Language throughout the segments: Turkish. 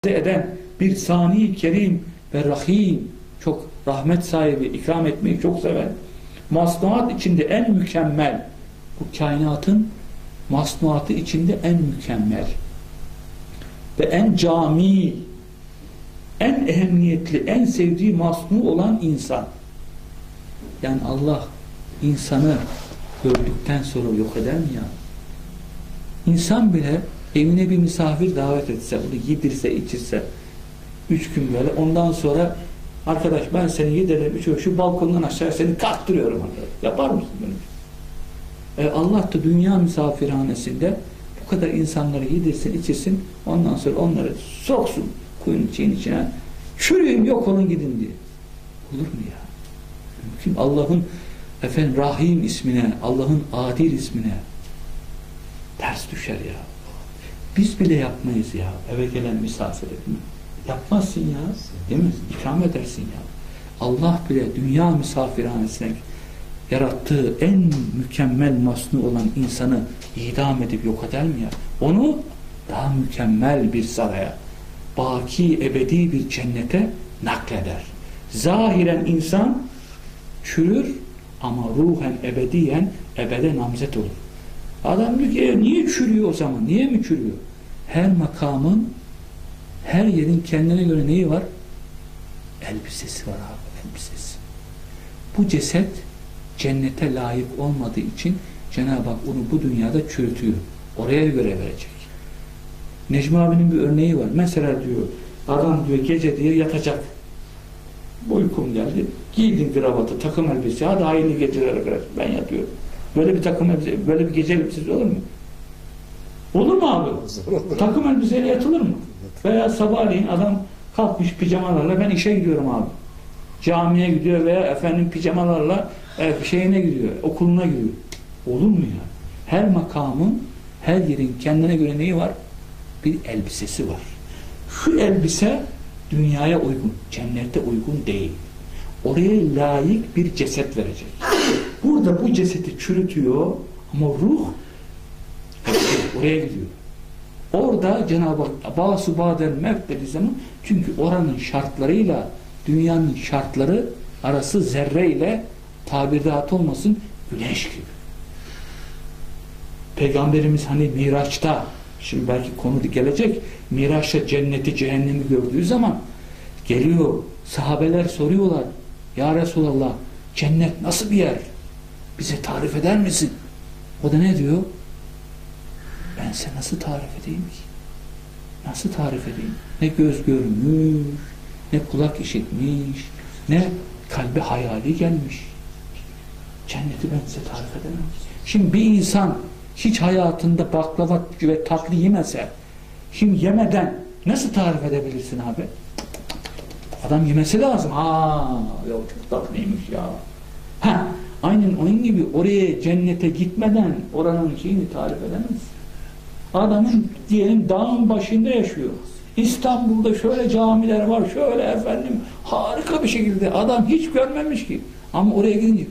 eden bir sani kerim ve rahim, çok rahmet sahibi, ikram etmeyi çok seven, masnuat içinde en mükemmel, bu kainatın masnuatı içinde en mükemmel ve en cami, en ehemmiyetli, en sevdiği masnu olan insan. Yani Allah insanı gördükten sonra yok eder mi ya? İnsan bile evine bir misafir davet etse, onu yedirse, içirse 3 gün böyle, ondan sonra arkadaş ben seni yedirelim, şu balkondan aşağı seni kalktırıyorum. Yapar mısın bunu? Allah da dünya misafirhanesinde bu kadar insanları yedirsin, içirsin, ondan sonra onları soksun kuyunun içine, çürüyün, yok olun gidin diye. Olur mu ya? Mümkün. Allah'ın Rahim ismine, Allah'ın Adil ismine ters düşer ya. Biz bile yapmayız ya. Eve gelen misafire, değil mi? Yapmazsın ya. Değil mi? İkram edersin ya. Allah bile dünya misafirhanesine yarattığı en mükemmel masnu olan insanı idam edip yok eder mi ya? Onu daha mükemmel bir saraya, baki ebedi bir cennete nakleder. Zahiren insan çürür ama ruhen ebediyen ebede namzet olur. Adam diyor ki niye çürüyor o zaman? Niye mi çürüyor? Her makamın, her yerin kendine göre neyi var? Elbisesi var abi, elbisesi. Bu ceset cennete layık olmadığı için Cenab-ı Hak onu bu dünyada çürütüyor. Oraya göre verecek. Necmi abinin bir örneği var. Mesela diyor, adam diyor gece diye yatacak. Uykum geldi. Giydin kravatı, takım elbise. Hadi hayırlı geceler arkadaş. Ben yatıyorum. Böyle bir takım elbise, böyle bir gece elbisesi olur mu? Olur mu abi? Takım elbiseyle yatılır mı? Veya sabahleyin adam kalkmış pijamalarla, ben işe gidiyorum abi. Camiye gidiyor veya efendim pijamalarla şeyine gidiyor, okuluna gidiyor. Olur mu ya? Her makamın, her yerin kendine göre neyi var? Bir elbisesi var. Şu elbise dünyaya uygun, cennete uygun değil. Oraya layık bir ceset verecek. Burada bu cesedi çürütüyor ama ruh oraya gidiyor. Orada Cenab-ı Hak bâsu bâdel mevt dediği zaman, çünkü oranın şartlarıyla dünyanın şartları arası zerre ile tabirdat olmasın, güneş gibi. Peygamberimiz hani Miraç'ta, şimdi belki konu gelecek, Miraç'ta cenneti cehennemi gördüğü zaman geliyor, sahabeler soruyorlar, ya Resulallah cennet nasıl bir yer? Bize tarif eder misin? O da ne diyor? Ben size nasıl tarif edeyim ki? Nasıl tarif edeyim? Ne göz görmüş, ne kulak işitmiş, ne kalbe hayali gelmiş. Cenneti ben size tarif edemem. Şimdi bir insan hiç hayatında baklava ve tatlı yemese, şimdi yemeden nasıl tarif edebilirsin abi? Adam yemesi lazım. Ya çok tatlıymış ya. Aynen onun gibi oraya, cennete gitmeden oranın şeyini tarif edemez. Adamın diyelim dağın başında yaşıyor. İstanbul'da şöyle camiler var, şöyle efendim harika bir şekilde, adam hiç görmemiş ki. Ama oraya gidince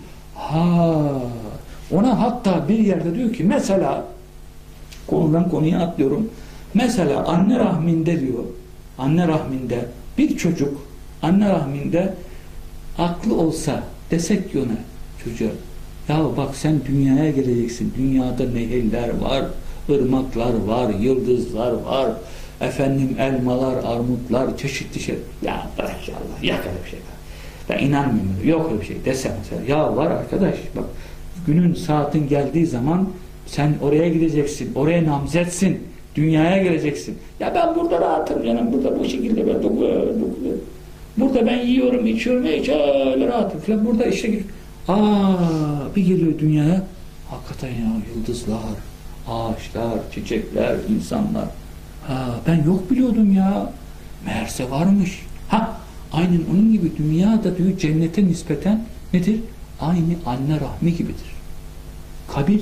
ona hatta bir yerde diyor ki, mesela konudan konuya atlıyorum. Mesela anne rahminde diyor, anne rahminde bir çocuk, anne rahminde aklı olsa, desek ki ona, çocuğa, ya bak sen dünyaya geleceksin, dünyada nehirler var, ırmaklar var, yıldızlar var, efendim elmalar, armutlar, çeşitli şey. Ya bırak ya Allah, yok öyle bir şey. Ben inanmıyorum, yok öyle bir şey dese mesela. Ya var arkadaş, bak günün saatin geldiği zaman sen oraya gideceksin, oraya namzetsin, dünyaya geleceksin. Ya ben burada rahatım canım, burada bu şekilde ben burada ben yiyorum, içiyorum, hiç öyle rahatım falan. Burada işte bir geliyor dünyaya, hakikaten ya, yıldızlar, ağaçlar, çiçekler, insanlar. Ben yok biliyordum ya. Meğerse varmış. Aynen onun gibi dünyada diyor cennete nispeten nedir? Aynı anne rahmi gibidir. Kabir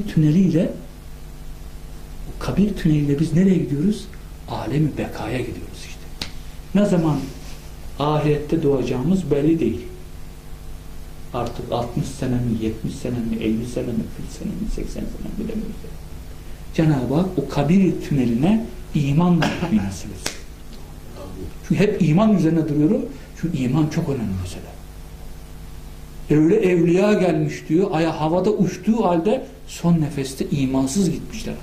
tüneliyle biz nereye gidiyoruz? Alemi bekaya gidiyoruz işte. Ne zaman ahirette doğacağımız belli değil. Artık 60 sene mi, 70 sene mi, 50 sene mi, 40 sene mi, 80 sene mi bilemiyoruz. Cenab-ı Hak o kabir tüneline imanla gitmeyi nasip etsin. Çünkü hep iman üzerine duruyorum. Çünkü iman çok önemli mesela. Öyle evliya gelmiş diyor, aya havada uçtuğu halde son nefeste imansız gitmişler.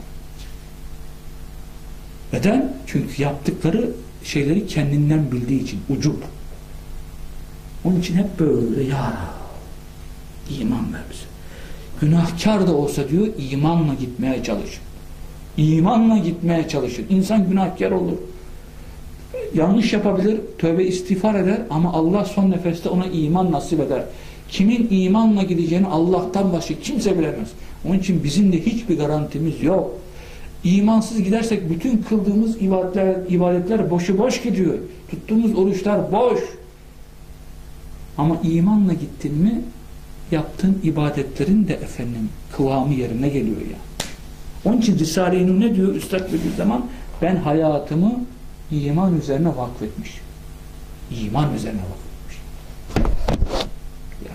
Neden? Çünkü yaptıkları şeyleri kendinden bildiği için, ucup. Onun için hep böyle, ya iman ver bize. Günahkar da olsa diyor, imanla gitmeye çalışın. İmanla gitmeye çalışın. İnsan günahkar olur. Yanlış yapabilir, tövbe istiğfar eder ama Allah son nefeste ona iman nasip eder. Kimin imanla gideceğini Allah'tan başka kimse bilemez. Onun için bizim de hiçbir garantimiz yok. İmansız gidersek bütün kıldığımız ibadetler boşu boş gidiyor. Tuttuğumuz oruçlar boş. Ama imanla gittin mi yaptığın ibadetlerin de efendim kıvamı yerine geliyor ya. Onun için Risale-i Nur ne diyor Üstad Bediüzzaman? Ben hayatımı iman üzerine vakfetmiş. İman üzerine vakfetmiş. Ya.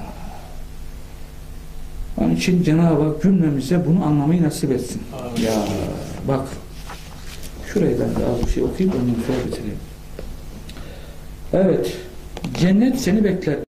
Onun için Cenab-ı Hak cümlemize bunu anlamayı nasip etsin. Ya bak şurayı ben de az bir şey okuyayım ondan sonra bitireyim. Evet, cennet seni bekler.